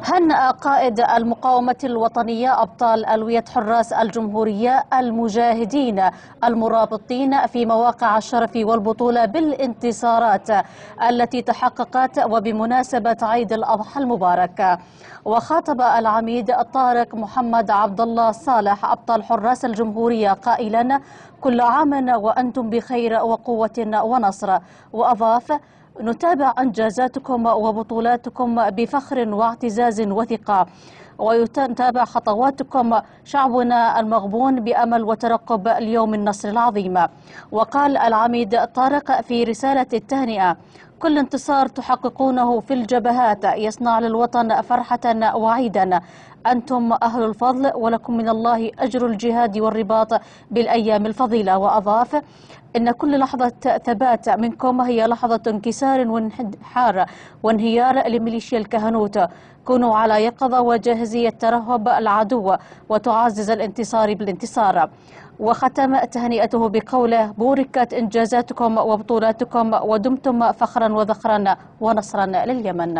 هنأ قائد المقاومة الوطنية أبطال ألوية حراس الجمهورية المجاهدين المرابطين في مواقع الشرف والبطولة بالانتصارات التي تحققت وبمناسبة عيد الأضحى المبارك. وخاطب العميد طارق محمد عبد الله صالح أبطال حراس الجمهورية قائلا: كل عام وأنتم بخير وقوة ونصر. وأضاف: نتابع إنجازاتكم وبطولاتكم بفخر واعتزاز وثقة، ويتابع خطواتكم شعبنا المغبون بأمل وترقب اليوم النصر العظيم. وقال العميد طارق في رسالة التهنئة: كل انتصار تحققونه في الجبهات يصنع للوطن فرحة وعيدا. أنتم أهل الفضل ولكم من الله أجر الجهاد والرباط بالأيام الفضيلة. وأضاف: إن كل لحظة ثبات منكم هي لحظة انكسار وانهيار لميليشيا الكهنوت. كونوا على يقظة وجاهزية ترهب العدو وتعزز الانتصار بالانتصار. وختم تهنئته بقوله: بوركت إنجازاتكم وبطولاتكم ودمتم فخرا وذخرا ونصرا لليمن.